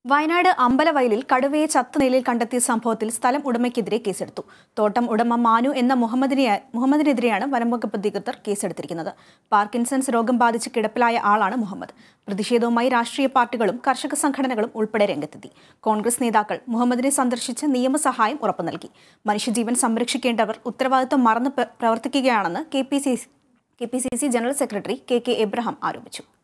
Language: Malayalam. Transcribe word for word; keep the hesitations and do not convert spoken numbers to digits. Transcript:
വയനാട് അമ്പലവയലിൽ കടുവയെ ചത്ത നിലയിൽ കണ്ടെത്തിയ സംഭവത്തിൽ സ്ഥലം ഉടമയ്ക്കെതിരെ കേസെടുത്തു. തോട്ടം ഉടമ മാനു എന്ന മുഹമ്മദിനെ മുഹമ്മദിനെതിരെയാണ് വനംവകുപ്പ് അധികൃതർ കേസെടുത്തിരിക്കുന്നത്. പാർക്കിൻസൺസ് രോഗം ബാധിച്ച് കിടപ്പിലായ ആളാണ് മുഹമ്മദ്. പ്രതിഷേധവുമായി രാഷ്ട്രീയ പാർട്ടികളും കർഷക സംഘടനകളും ഉൾപ്പെടെ രംഗത്തെത്തി. കോൺഗ്രസ് നേതാക്കൾ മുഹമ്മദിനെ സന്ദർശിച്ച് നിയമസഹായം ഉറപ്പു നൽകി. മനുഷ്യജീവൻ സംരക്ഷിക്കേണ്ടവർ ഉത്തരവാദിത്വം മറന്ന് പ്രവർത്തിക്കുകയാണെന്ന് K P C C general secretary K K Abraham ആരോപിച്ചു.